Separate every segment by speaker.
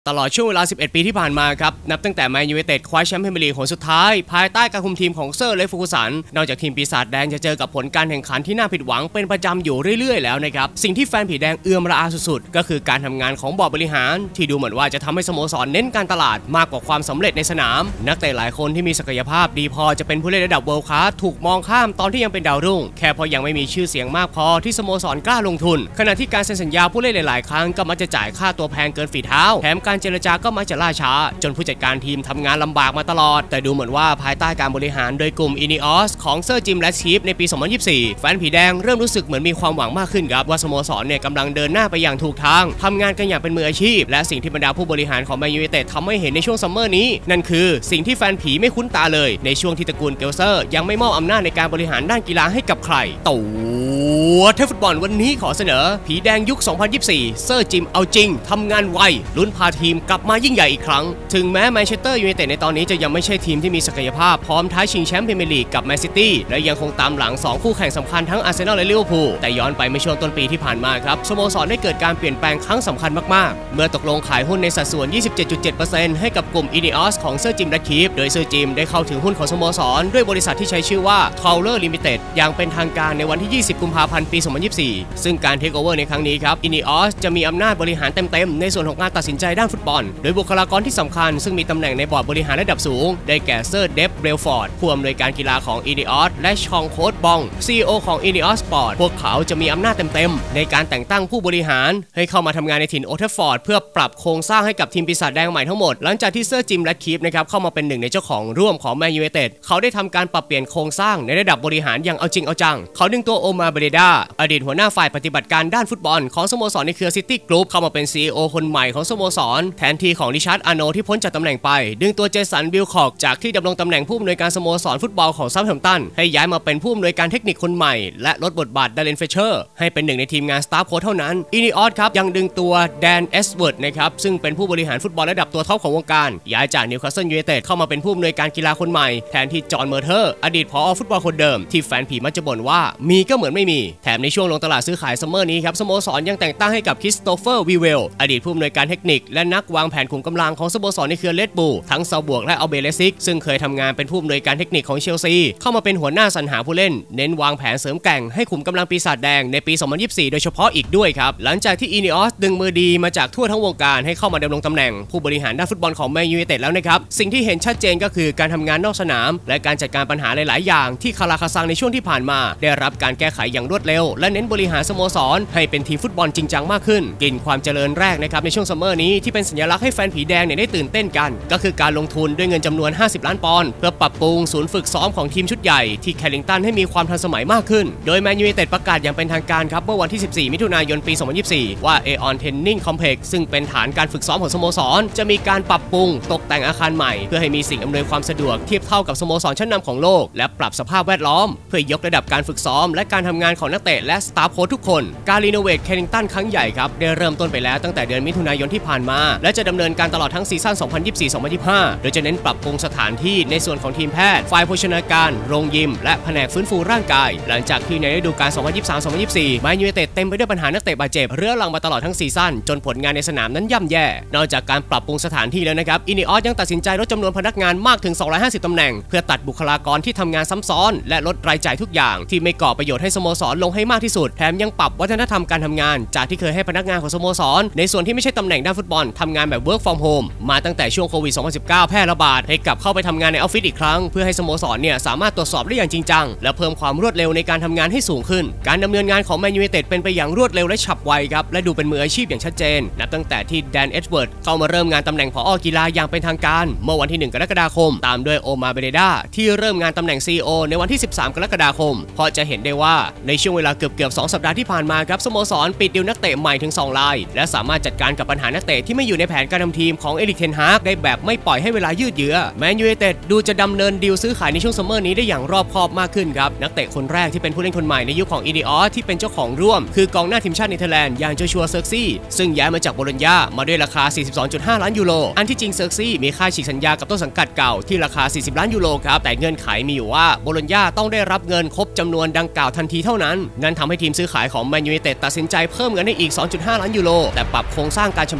Speaker 1: ตลอดช่วงเวลา 11 ปีที่ผ่านมาครับนับตั้งแต่แมนยูไนเต็ดคว้าแชมป์พรีเมียร์ลีกหนสุดท้ายภายใต้การคุมทีมของเซอร์เล็ก เฟอร์กูสันนอกจากทีมปีศาจแดงจะเจอกับผลการแข่งขันที่น่าผิดหวังเป็นประจำอยู่เรื่อยๆแล้วนะครับสิ่งที่แฟนผีแดงเอื้อมระอาสุดๆก็คือการทำงานของบอร์ดบริหารที่ดูเหมือนว่าจะทำให้สโมสรเน้นการตลาดมากกว่าความสำเร็จในสนามนักเตะหลายคนที่มีศักยภาพดีพอจะเป็นผู้เล่นระดับเวิลด์คลาสถูกมองข้ามตอนที่ยังเป็นดาวรุ่งแค่เพราะยังไม่มีชื่อเสียงมากพอที่สโมสรกล้าลงทุนขณะที่การเซ็นสัญญาผู้เล่นหลายๆครั้งก็มักจะจ่ายค่าตัวแพงเกินฝีเท้าแถมการเจรจาก็มักจะล่าช้าจนผู้จัดการทีมทำงานลำบากมาตลอดแต่ดูเหมือนว่าภายใต้การบริหารโดยกลุ่มอินิออสของเซอร์จิม แรดคลิฟในปี 2024 แฟนผีแดงเริ่มรู้สึกเหมือนมีความหวังมากขึ้นครับว่าสโมสรเนี่ยกำลังเดินหน้าไปอย่างถูกทางทำงานกันอย่างเป็นมืออาชีพและสิ่งที่บรรดาผู้บริหารของแมนยูไนเต็ดทำให้เห็นในช่วงซัมเมอร์นี้นั่นคือสิ่งที่แฟนผีไม่คุ้นตาเลยในช่วงที่ตระกูลเกลเซอร์ยังไม่มอบอำนาจในการบริหารด้านกีฬาให้กับใครตัวเทพฟุตบอลวันนี้ขอเสนอผีแดงยุค 2024 เซอร์จิมเอาจริงทำงานไวลุ้นพาทีมกลับมายิ่งใหญ่อีกครั้งถึงแม้แมนเชสเตอร์ยูไนเต็ดในตอนนี้จะยังไม่ใช่ทีมที่มีศักยภาพพร้อมท้าชิงแชมป์พรีเมียร์ลีกกับแมนซิตี้และยังคงตามหลัง2คู่แข่งสำคัญทั้งอาร์เซนอลและลิเวอร์พูลแต่ย้อนไปในช่วงต้นปีที่ผ่านมาครับสโมสรได้เกิดการเปลี่ยนแปลงครั้งสำคัญมากๆเมื่อตกลงขายหุ้นในสัดส่วน 27.7% ให้กับกลุ่มอินิออสของเซอร์จิม แรดคลิฟโดยเซอร์จิมได้เข้าถึงหุ้นของสโมสรด้วยบริษัทที่ใช้ชื่อว่า Towler Limited อย่างเป็นทางการในวันที่ 20 กุมภาพันธ์ ปี 2024 ซึ่งการเทคโอเวอร์ในครั้งนี้ครับอินิออสจะมีอำนาจบริหารเต็มๆในส่วนของการตัดสินใจด้านฟุตบอลโดยบุคลากรที่สำคัญซึ่งมีตำแหน่งในบอร์ดบริหารระดับสูงได้แก่เซอร์เดฟเบลฟอร์ดผู้อำนวยการกีฬาของอินิออสและชองโค้ดบอง CEO ของอินิออสสปอร์ตพวกเขาจะมีอำนาจเต็มๆในการแต่งตั้งผู้บริหารให้เข้ามาทำงานในถิ่นโอเทฟฟอร์ดเพื่อปรับโครงสร้างให้กับทีมปีศาจแดงใหม่ทั้งหมดหลังจากที่เซอร์จิม แรดคลิฟนะครับเข้ามาเป็นหนึ่งในเจ้าของร่วมของแมนยูไนเต็ดเขาได้ทำการปรับเปลี่ยนโครงสร้างในระดับบริหารอย่างเอาจริงเอาจังเขาดึงตัวโอมาเบเรดาอดีตหัวหน้าฝ่ายปฏิบัติการด้านฟุตบอลของสโมสรในเครือซิตี้กรุ๊ปเข้ามาเป็น CEO คนใหม่ของสโมสรแทนที่ของริชาร์ดอาร์โนที่พ้นจากตำแหน่งไปดึงตัวเจสันวิลคอกจากที่ดำรงตำแหน่งผู้อำนวยการสโมสรฟุตบอลของซัมแฮมป์ตันให้ย้ายมาเป็นผู้อำนวยการเทคนิคคนใหม่และลดบทบาทดาเลนเฟเชอร์ให้เป็นหนึ่งในทีมงานสตาฟโค้ชเท่านั้นอินิออสครับยังดึงตัวแดนเอสเวิร์ดนะครับซึ่งเป็นผู้บริหารฟุตบอลระดับตัวท็อปของวงการย้ายจากนิวคาสเซิลยูไนเต็ดเข้ามาเป็นผู้อำนวยการกีฬาคนใหม่แทนที่จอห์นเมอร์เทอร์อดีตผอ.ฟุตบอลคนเดิมที่แฟนผีมักจะบ่นว่ามีก็เหมือนไม่มีแถมในช่วงลงตลาดซื้อขายซัมเมอร์นี้ครับสโมสรยังแต่งตั้งให้กับคริสโตเฟอร์วีเวลอดีตผู้อำนวยการเทคนิคและนักวางแผนขุมกำลังของสโมสรในเครือเลดบูลทั้งซาบวกและอัลเบเลซิกซึ่งเคยทำงานเป็นผู้อำนวยการเทคนิคของเชลซีเข้ามาเป็นหัวหน้าสรรหาผู้เล่นเน้นวางแผนเสริมแกร่งให้ขุมกำลังปีศาจแดงในปี 2024 โดยเฉพาะอีกด้วยครับหลังจากที่อินิออสดึงมือดีมาจากทั่วทั้งวงการให้เข้ามาดำรงตำแหน่งผู้บริหารด้านฟุตบอลของแมนยูไนเต็ดแล้วนะครับสิ่งที่เห็นชัดเจนก็คือการทำงานนอกสนามและการจัดการปัญหาหลายๆอย่างที่คาราคาซังในช่วงที่ผ่านมาได้รับการแก้ไขอย่างรวดเร็วและเน้นบริหารสโมสรให้เป็นทีมฟุตบอลจริงจังมากขึ้นกลิ่นความเจริญแรกนะครับในช่วงซัมเมอร์นี้ที่เป็นสัญลักษณ์ให้แฟนผีแดงได้ตื่นเต้นกันก็คือการลงทุนด้วยเงินจำนวน50 ล้านปอนด์เพื่อปรับปรุงศูนย์ฝึกซ้อมของทีมชุดใหญ่ที่แคลริงตันให้มีความทันสมัยมากขึ้นโดยแมนยูไนเต็ดประกาศอย่างเป็นทางการครับเมื่อวันที่ 14 มิถุนายน ปี 2024 ว่า Aeon Training Complex ซึ่งเป็นฐานการฝึกซ้อมของสโมสรจะมีการปรับปรุงตกแต่งอาคารใหม่เพื่อให้มีสิ่งอำนวยความสะดวกเทียบเท่ากับสโมสรชั้นนำของโลกและปรับสภาพแวดล้อมเพื่อยกระดับการฝึกซ้อมและการทำงานของนักเตะและสตาฟโค้ชทุกคนการรีโนเวทแคลริงตันครั้งใหญ่ครับได้เริ่มต้นไปแล้วตั้งแต่เดือนมิถุนายนที่ผ่านมาและจะดำเนินการตลอดทั้งซีซั่น 2024-2025 โดยจะเน้นปรับปรุงสถานที่ในส่วนของทีมแพทย์ฝ่ายโภชนาการโรงยิมและแผนกฟื้นฟูร่างกายหลังจากที่ในฤดูกาล 2023-2024 แมนยูไนเต็ดเต็มไปด้วยปัญหานักเตะบาดเจ็บเรื้อรังมาตลอดทั้งซีซั่นจนผลงานในสนามนั้นย่ำแย่นอกจากการปรับปรุงสถานที่แล้วนะครับอินิออสยังตัดสินใจลดจำนวนพนักงานมากถึง250 ตำแหน่งเพื่อตัดบุคลากรที่ทำงานซ้ำซ้อนและลดรายจ่ายทุกอย่างที่ไม่ก่อประโยชน์ให้สโมสรลงให้มากที่สุดแถมยังปรับวัฒนธรรมการทำงานจากที่เคยให้พนักงานของสโมสรในส่วนที่ไม่ใช่ตำแหน่งด้านฟุตบอลทำงานแบบ work from home มาตั้งแต่ช่วงโควิด 2019 แพร่ระบาดให้กลับเข้าไปทำงานในออฟฟิศอีกครั้งเพื่อให้สโมสรเนี่ยสามารถตรวจสอบได้อย่างจริงจังและเพิ่มความรวดเร็วในการทำงานให้สูงขึ้นการดำเนินงานของแมนยูไนเต็ดเป็นไปอย่างรวดเร็วและฉับไวครับและดูเป็นมืออาชีพอย่างชัดเจนนับตั้งแต่ที่แดนเอ็ดเวิร์ดเข้ามาเริ่มงานตำแหน่งผอ.กีฬาอย่างเป็นทางการเมื่อวันที่ 1 กรกฎาคมตามด้วยโอมาเบเรดาที่เริ่มงานตำแหน่ง CEO ในวันที่ 13 กรกฎาคมเพราะจะเห็นได้ว่าในช่วงเวลาเกือบ2 สัปดาห์ที่ผ่านมาครับสโมสรปิดดีลนักเตะใหม่ถึง2 รายและสามารถจัดการกับปัญหานักเตะที่ไม่อยู่ในแผนการทำทีมของเอริก เทนฮากได้แบบไม่ปล่อยให้เวลายืดเยื้อแมนยูไนเต็ดดูจะดำเนินดีลซื้อขายในช่วงซัมเมอร์นี้ได้อย่างรอบคอบมากขึ้นครับนักเตะคนแรกที่เป็นผู้เล่นคนใหม่ในยุคของอินิออสที่เป็นเจ้าของร่วมคือกองหน้าทีมชาติเนเธอร์แลนด์อย่างโจชัวเซิร์กซี่ซึ่งย้ายมาจากโบโลญญามาด้วยราคา 42.5 ล้านยูโรอันที่จริงเซิร์กซี่มีค่าฉีกสัญญากับต้นสังกัดเก่าที่ราคา40 ล้านยูโรครับแต่เงื่อนไขมีอยู่ว่าโบโลญญาต้องได้รับเงินครบจำนวนดังกล่าวทันทีเท่านั้นนั่นทำให้ทีมซื้อขายของแมนยูไนเต็ดตัดสินใจเพิ่มเงินให้อีก 2.5 ล้านยูโรแต่ปรับโครงสร้างการชำระเงินไป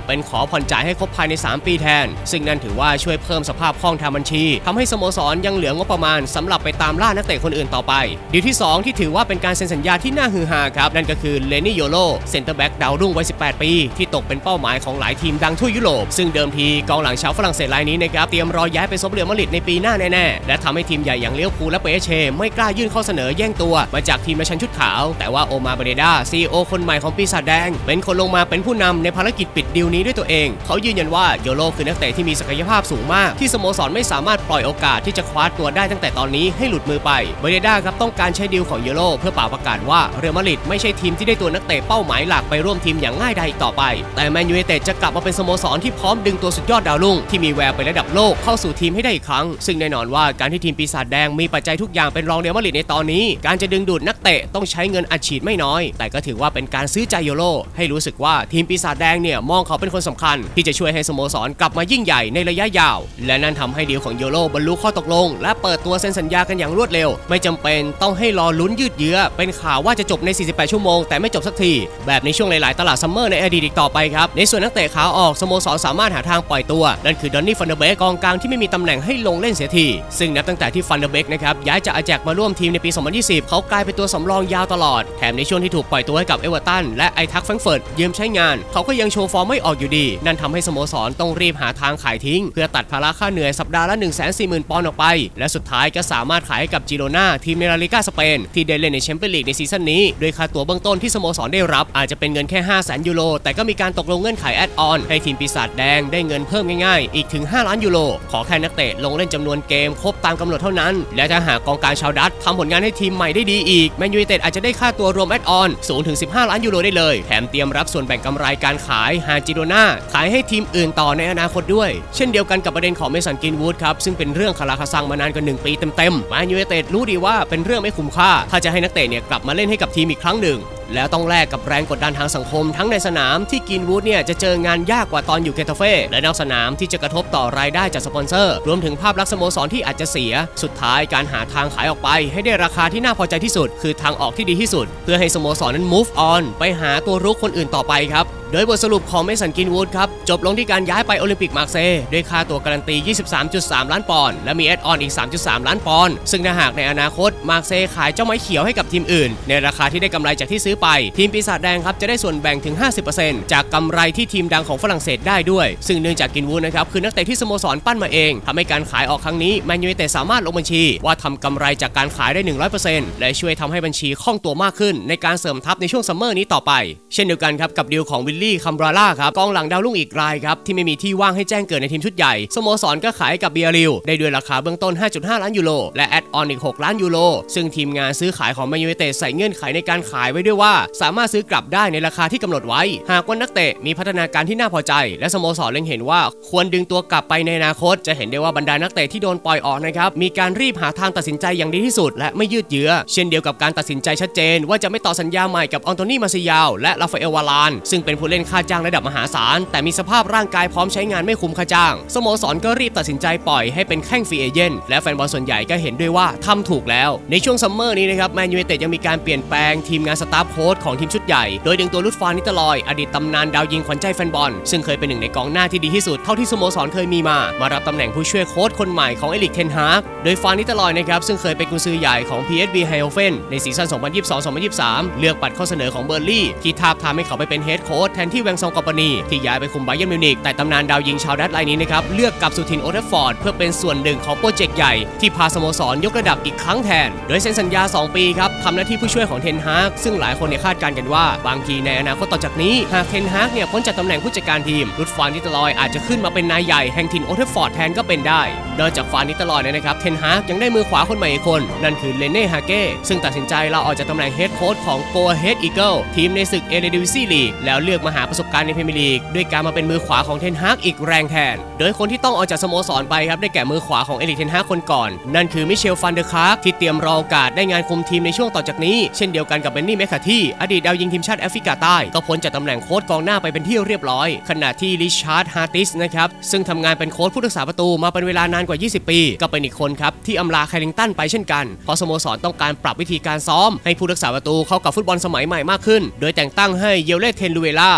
Speaker 1: เป็นขอผ่อนจ่ายให้ครบภายใน3ปีแทนซึ่งนั่นถือว่าช่วยเพิ่มสภาพคล่องทางบัญชีทำให้สโมสรยังเหลืองบประมาณสำหรับไปตามล่านักเตะคนอื่นต่อไปดีลที่2ที่ถือว่าเป็นการเซ็นสัญญาที่น่าฮือฮาครับนั่นก็คือเลนี่โยโลเซ็นเตอร์แบ็กดาวรุ่งวัย18ปีที่ตกเป็นเป้าหมายของหลายทีมดังทั่วยุโรปซึ่งเดิมทีกองหลังชาวฝรั่งเศสรายนี้นะครับเตรียมรอย้ายไปซบเรียลมาดริดในปีหน้าแน่ๆและทำให้ทีมใหญ่อย่างลิเวอร์พูลและเปเชไม่กล้ายื่นข้อเสนอแย่งตัวมาจากทีมในชั้นชุดขาวแต่ว่าโอมาเบเรดาซีอีโอคนใหม่ของปีศาจแดงเป็นคนลงมาเป็นผู้นำในภารกิจปิดดีลนี้ด้วยตัวเองเขายืนยันว่าโยโลคือนักเตะที่มีศักยภาพสูงมากที่สโมสรไม่สามารถปล่อยโอกาสที่จะคว้าตัวได้ตั้งแต่ตอนนี้ให้หลุดมือไปเบเรดาครับต้องการใช้ดีลของโยโลเพื่อเป่าประกาศว่าเรอัลมาดริดไม่ใช่ทีมที่ได้ตัวนักเตะเป้าหมายหลักไปร่วมทีมอย่างง่ายดายอีกต่อไปแต่แมนยูไนเต็ดจะกลับมาเป็นสโมสรที่พร้อมดึงตัวสุดยอดดาวรุ่งที่มีแววไประดับโลกเข้าสู่ทีมให้ได้อีกครั้งซึ่งแน่นอนว่าการที่ทีมปีศาจแดงมีปัจจัยทุกอย่างเป็นรองเรอัลมาดริดในตอนนี้การจะดึงดูดนักเตะต้องใช้เงินอัดฉีดไม่น้อยแต่ก็ถือว่าเป็นการซื้อใจโยโลให้รู้สึกว่าทีมปีศาจแดงเนี่ยมองเขาเป็นคนสำคัญที่จะช่วยให้สโมสรกลับมายิ่งใหญ่ในระยะยาวและนั่นทำให้ดีลของโยโลบรรลุข้อตกลงและเปิดตัวเซ็นสัญญากันอย่างรวดเร็วไม่จำเป็นต้องให้รอลุ้นยืดเยื้อเป็นข่าวว่าจะจบใน48ชั่วโมงแต่ไม่จบสักทีแบบในช่วงหลายๆตลาดซัมเมอร์ในอดีตอีกต่อไปครับในส่วนนักเตะขาออกสโมสรสามารถหาทางปล่อยตัวนั่นคือดอนนี่ฟันเดอร์เบกกองกลางที่ไม่มีตำแหน่งให้ลงเล่นเสียทีซึ่งนับตั้งแต่ที่ฟันเดอร์เบกนะครับย้ายจากอาแจกมาร่วมทีมในปี2020เขากลายเป็นตัวสำรองยาวตลอดแถมในช่วงที่ถูกปล่อยตัวให้กับเอเวอร์ตันและไอทักแฟรงก์เฟิร์ตยืมใช้งานเขาก็ยังโชว์ฟอร์มไม่ออกอยู่ดีนั่นทำให้สโมสรต้องรีบหาทางขายทิ้งเพื่อตัดภาระค่าเหนื่อยสัปดาห์ละ 140,000 ปอนด์ออกไปและสุดท้ายก็สามารถขายให้กับจิโรนาทีมในลาลิก้าสเปนที่ได้เล่นในแชมเปี้ยนลีกในซีซั่นนี้โดยค่าตั๋วเบื้องต้นที่สโมสรได้รับอาจจะเป็นเงินแค่ 500,000 ยูโรแต่ก็มีการตกลงเงื่อนไขแอดออนให้ทีมปีศาจแดงได้เงินเพิ่มง่ายๆอีกถึง5 ล้านยูโรขอแค่นักเตะลงเล่นจำนวนเกมครบตามกำหนดเท่านั้นและถ้าหากกองกลางชาวดัตช์ทำผลงานให้ทีมใหม่ได้ดีอีกแมนยูไนเต็ดอาจจะได้ค่าตัวรวมแอดออนสูงถึง15 ล้านยูโรได้เลยแถมเตรียมรับส่วนแบ่งกำไรการขายหากจิโรนาขายให้ทีมอื่นต่อในอนาคตด้วยเช่นเดียวกันกับประเด็นของเมสันกรีนวูดครับซึ่งเป็นเรื่องคาราคาซังมานานกว่า1 ปีเต็มๆแมนยูไนเต็ดรู้ดีว่าเป็นเรื่องไม่คุ้มค่าถ้าจะให้นักเตะเนี่ยกลับมาเล่นให้กับทีมอีกครั้งหนึ่งแล้วต้องแลกกับแรงกดดันทางสังคมทั้งในสนามที่กรีนวูดเนี่ยจะเจองานยากกว่าตอนอยู่เกตาเฟ่และนอกสนามที่จะกระทบต่อรายได้จากสปอนเซอร์รวมถึงภาพลักษณ์สโมสรที่อาจจะเสียสุดท้ายการหาทางขายออกไปให้ได้ราคาที่น่าพอใจที่สุดคือทางออกที่ดีที่สุดเพื่อให้สโมสรนั้น move on ไปหาตัวรุกคนอื่นต่อไปครับโดยบทสรุปของเมสันกรีนวูดครับจบลงที่การย้ายไปโอลิมปิกมาร์เซย์ด้วยค่าตัวการันตี 23.3 ล้านปอนด์และมีแอดออนอีก 3.3 ล้านปอนด์ซึ่งถ้าหากในอนาคตมาร์เซย์ขายเจ้าไม้เขียวให้กับทีมอื่นในราคาที่ได้กำไรจากที่ซื้อไปทีมปีศาจแดงครับจะได้ส่วนแบ่งถึง 50% จากกำไรที่ทีมดังของฝรั่งเศสได้ด้วยซึ่งเนื่องจากกรีนวูดนะครับคือนักเตะที่สโมสรปั้นมาเองทำให้การขายออกครั้งนี้แมนยูไนเต็ดสามารถลงบัญชีว่าทำกำไรจากการขายได้ 100% และช่วยทำให้บัญชีคล่องตัวมากขึ้นในการเสริมทัพในช่วงซัมเมอร์นี้ต่อไปเช่นเดียวกันครับกับดีลของวิลลี่คัมบราล่ากองหลังดาวรุ่งอีกรายครับที่ไม่มีที่ว่างให้แจ้งเกิดในทีมชุดใหญ่สโมสรก็ขายกับเบียริลได้ด้วยราคาเบื้องต้น 5.5 ล้านยูโรและแอดออนอีก 6 ล้านยูโรซึ่งทีมงานซื้อขายของแมนยูไนเต็ดใส่เงื่อนไขในการขายไว้ด้วยว่าสามารถซื้อกลับได้ในราคาที่กำหนดไว้หากว่านักเตะมีพัฒนาการที่น่าพอใจและสโมสรเล็งเห็นว่าควรดึงตัวกลับไปในอนาคตจะเห็นได้ว่าบรรดานักเตะที่โดนปล่อยออกนะครับมีการรีบหาทางตัดสินใจอย่างดีที่สุดและไม่ยืดเยื้อเช่นเดียวกับการตัดสินใจชัดเจนว่าจะไม่ต่อสัญญาใหม่กับอันโตนีมาซิยาลและราฟาเอลวาลานซึ่งเป็นผู้เล่นค่าจ้างระดับมหาศาลแต่มีสภาพร่างกายพร้อมใช้งานไม่คุ้มค่าจ้างสโมสรก็รีบตัดสินใจปล่อยให้เป็นแข้งฟรีเอเจนต์และแฟนบอลส่วนใหญ่ก็เห็นด้วยว่าทำถูกแล้วในช่วงซัมเมอร์นี้นะครับแมนยูไนเต็ดยังมีการเปลี่ยนแปลงทีมงานสตาฟโค้ชของทีมชุดใหญ่โดยดึงตัวลุดฟานนิตลอยอดีตตำนานดาวยิงขวัญใจแฟนบอลซึ่งเคยเป็นหนึ่งในกองหน้าที่ดีที่สุดเท่าที่สโมสรเคยมีมารับตำแหน่งผู้ช่วยโค้ชคนใหม่ของเอริกเทนฮากโดยฟานนิตลอยนะครับซึ่งเคยเป็นกุนซือใหญ่ของ PSV ไฮโอเฟนในซีซั่น 2022-2023 เลือกปัดข้อเสนอของเบอร์ลี่ที่ทาบทามให้เขาไปเป็นเฮดโค้ชแทนที่แวงซองกอปานีที่ย้ายไปคุมไบเยิร์นมิวนิกแต่ตำนานดาวยิงชาวดัตช์รายนี้นะครับเลือกกลับสู่ทีมโอลด์แทรฟฟอร์ดเพื่อเป็นส่วนหนึ่งของโปรเจกต์ใหญ่ที่พาสโมสรยกระดับอีกครั้งแทนโดยเซ็นสัญญา2 ปีครับทำหน้าที่ผู้ช่วยของเทนฮากซึ่งหลายคนคาดการณ์กันว่าบางทีในอนาคตต่อจากนี้หากเทนฮากพ้นจากตำแหน่งผู้จัดการทีมลุดฟานนิตลอยอาจจะขึ้นมาเป็นนายใหญ่แห่งทีมโอลด์แทรฟฟอร์ดแทนก็เป็นได้นอกจากฟานนิตลอยนะครับเทนฮากยังได้มือขวาคนใหม่อีกคนนั่นคือเลเน่ฮาเก้ซึ่งตัดสินใจลาออกจากตำแหน่งเฮดโค้ชของโกเฮดอีเกิลทีมในศึกเอเรดิวิซีลีกแล้วเลือกมาหาประสบการณ์ในพรีเมียร์ลีกด้วยการมาเป็นมือขวาของเทนฮากอีกแรงแทนโดยคนที่ต้องออกจากสโมสรไปครับได้แก่มือขวาของเอริกเทนฮากคนก่อนนั่นคือมิเชลฟันเดอร์คาร์กที่เตรียมรอโอกาสได้งานคุมทีมในช่วงต่อจากนี้เช่นเดียวกันกับเบนนี่แมคคาที่อดีตดาวยิงทีมชาติแอฟริกาใต้ก็พ้นจากตำแหน่งโค้ชกองหน้าไปเป็นที่เรียบร้อยขณะที่ริชาร์ดฮาร์ติสนะครับซึ่งทำงานเป็นโค้ชผู้รักษาประตูมาเป็นเวลานานกว่า20 ปีก็เป็นอีกคนครับที่อำลาแคลิงตันไปเช่นกันเพราะสโมสรต้องการปรับวิธีการซ้อมให้ผู้รักษาประตูเข้ากับฟุตบอลสมัยใหม่มากขึ้นโดยแต่งตั้งให้เยลเล่เทนลูเวล่า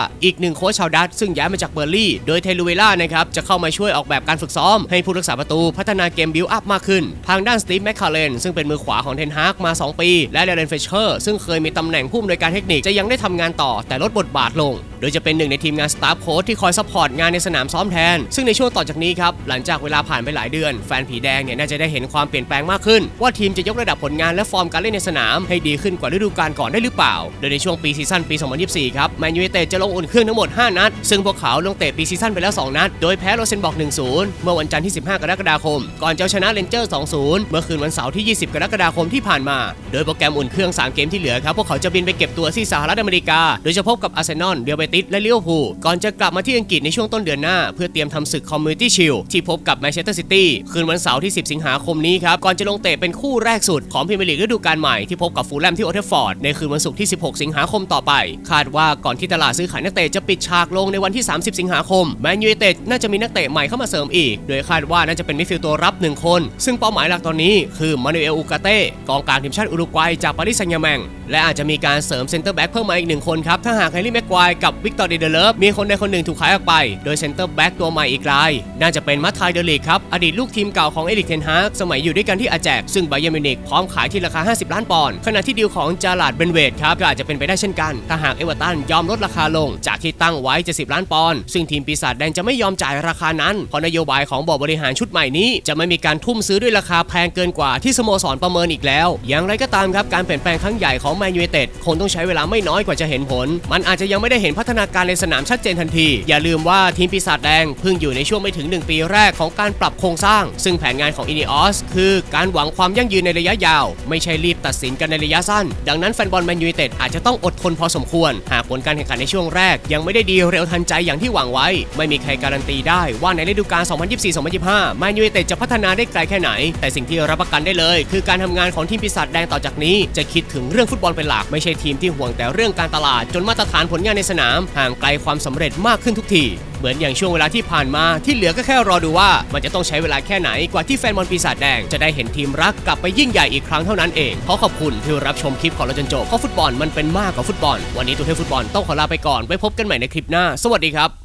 Speaker 1: อีกหนึ่งโค้ชชาวดัตช์ซึ่งย้ายมาจากเบอร์ลี่โดยเทลูเวล่านะครับจะเข้ามาช่วยออกแบบการฝึกซ้อมให้ผู้รักษาประตูพัฒนาเกมบิลด์อัพมากขึ้นทางด้านสตีฟแมคคาเลนซึ่งเป็นมือขวาของเทนฮากมา2ปีและเดเรนเฟเชอร์ซึ่งเคยมีตำแหน่งผู้อำนวยการเทคนิคจะยังได้ทำงานต่อแต่ลดบทบาทลงโดยจะเป็นหนึ่งในทีมงานสตาฟโค้ชที่คอยซัพพอร์ตงานในสนามซ้อมแทนซึ่งในช่วงต่อจากนี้ครับหลังจากเวลาผ่านไปหลายเดือนแฟนผีแดงเนี่ยน่าจะได้เห็นความเปลี่ยนแปลงมากขึ้นว่าทีมจะยกระดับผลงานและฟอร์มการเล่นในสนามให้ดีขึ้นกว่าฤดูกาลก่อนได้หรือเปล่าโดยในช่วงปีซีซั่นปี 2024 ครับแมนยูไนเต็ดจะลงอุ่นเครื่องทั้งหมด5นัดซึ่งพวกเขาลงเตะปีซีซั่นไปแล้ว2นัดโดยแพ้โรเซนบอร์ก 1-0 เมื่อวันจันทร์ที่ 15 กรกฎาคมก่อนจะชนะเรนเจอร์ 2-0 เมื่อคืนวันเสาร์ที่ 20 กรกฎาคมที่ผ่านมาโดยโปรแกรมอุ่นเครื่อง3เกมที่เหลือครับพวกเขาจะบินไปเก็บตัวที่สหรัฐอเมริกาโดยจะพบกับอาร์เซนอล เรอัล เบติสและลิเวอร์พูลก่อนจะกลับมาที่อังกฤษในช่วงต้นเดือนหน้าเพื่อเตรียมทำศึกคอมมูนิตี้ชิลด์ที่พบกับแมนเชสเตอร์ซิตี้คืนวันเสาร์ที่ 10 สิงหาคมนี้ครับก่อนจะลงเตะเป็นคู่แรกสุดของพรีเมียร์ลีกฤดูกาลใหม่ที่พบกับฟูลแลมที่โอเทฟฟอร์ดในคืนวันศุกร์ที่ 16 สิงหาคมต่อไปคาดว่าก่อนที่ตลาดซื้อขายนักเตะจะปิดฉากลงในวันที่ 30 สิงหาคมแมนยูไนเต็ดน่าจะมีนักเตะใหม่เข้ามาเสริมอีกโดยคาดว่าน่าจะเป็นมิดฟิลด์ตัวรับ1คนซึ่งเป้าหมายหลักตอนนี้คือมานูเอล อูกาเต้กองกลางทีมชาติอุรุกวัยจากปารีสแซงต์แชร์แมงและอาจจะมีการเสริมเซนเตอร์แบ็กเพิ่มมาอีก1คนครับถ้าหากแฮร์รี่แม็กควายกับวิกตอร์ เดเลฟมีคนใดคนหนึ่งถูกขายออกไปโดยเซนเตอร์แบ็กตัวใหม่อีกรายน่าจะเป็นมัตไทเดลิกครับอดีตลูกทีมเก่าของเอริก เทนฮากสมัยอยู่ด้วยกันที่อาแจกซึ่งไบเยิร์นมิวนิกพร้อมขายที่ราคา50 ล้านปอนด์ขณะที่ดีลของจาร์ลาด เบนเวดครับก็อาจจะเป็นไปได้เช่นกันถ้าหากเอเวอร์ตันยอมลดราคาลงจากที่ตั้งไว้70 ล้านปอนด์ซึ่งทีมปีศาจแดงจะไม่ยอมจ่ายราคานั้นเพราะนโยบายของบอร์ดบริหารชุดใหม่นี้จะไม่มีการทุ่มซื้อด้วยราคาแพงเกินกว่าที่สโมสรประเมินอีกแล้วอย่างไรก็ตามครับการเปลี่ยนแปลงครั้งใหญ่ของแมนยูไนเต็ดคงต้องใช้เวลาไม่น้อยกว่าจะเห็นผลมันอาจจะยังไม่ได้เห็นพัฒนาการในสนามชัดเจนทันทีอย่าลืมว่าทีมปีศาจแดงเพิ่งอยู่ในช่วงไม่ถึง1 ปีแรกของการปรับโครงสร้างซึ่งแผนงานของอินิออสคือการหวังความยั่งยืนในระยะยาวไม่ใช่รีบตัดสินกันในระยะสั้นดังนั้นแฟนบอลแมนยูไนเต็ดอาจจะต้องอดทนพอสมควรหากผลการแข่งขันในช่วงแรกยังไม่ได้ดีเร็วทันใจอย่างที่หวังไว้ไม่มีใครการันตีได้ว่าในฤดูกาล 2024-2025 แมนยูไนเต็ดจะพัฒนาได้ไกลแค่ไหนแต่สิ่งที่รับประกันได้เลยคือการทำงานของทีมปีศาจแดงต่อจากนี้จะคิดถึงเรื่องฟุตบอลเป็นหลักไม่ใช่ทีมที่ห่วงแต่เรื่องการตลาดจนมาตรฐานผลงานในสนามห่างไกลความสำเร็จมากขึ้นทุกทีเหมือนอย่างช่วงเวลาที่ผ่านมาที่เหลือก็แค่รอดูว่ามันจะต้องใช้เวลาแค่ไหนกว่าที่แฟนบอลปีศาจแดงจะได้เห็นทีมรักกลับไปยิ่งใหญ่อีกครั้งเท่านั้นเองขอขอบคุณที่รับชมคลิปของเราจนจบเพราะฟุตบอลมันเป็นมากกว่าฟุตบอลวันนี้ตัวเทพฟุตบอลต้องขอลาไปก่อนไว้พบกันใหม่ในคลิปหน้าสวัสดีครับ